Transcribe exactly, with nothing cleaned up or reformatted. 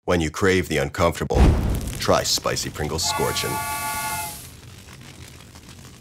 When you crave the uncomfortable, try spicy Pringles Scorchin.